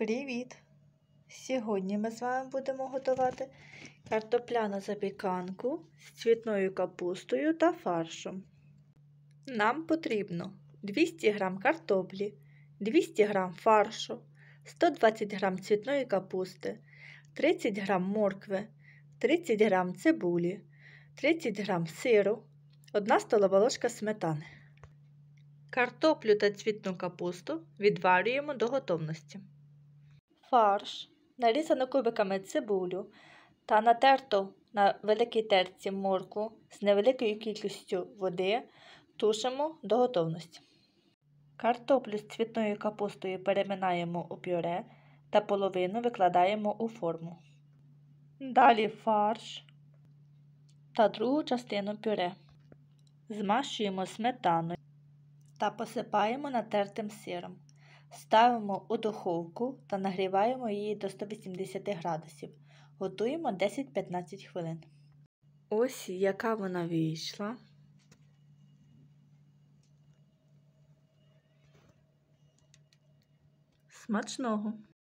Привіт! Сьогодні ми з вами будемо готувати картопляну запіканку з цвітною капустою та фаршем. Нам потрібно 200 г картоплі, 200 г фаршу, 120 г цвітної капусти, 30 г моркви, 30 г цибулі, 30 г сиру, 1 столова ложка сметани. Картоплю та цвітну капусту відварюємо до готовності. Фарш, нарізану кубиками цибулю та натерту на великій терці моркву з невеликою кількістю води тушимо до готовності. Картоплю з цвітною капустою переминаємо у пюре та половину викладаємо у форму. Далі фарш та другу частину пюре змащуємо сметаною та посипаємо натертим сиром. Ставимо у духовку та нагріваємо її до 180 градусів. Готуємо 10-15 хвилин. Ось яка вона вийшла. Смачного!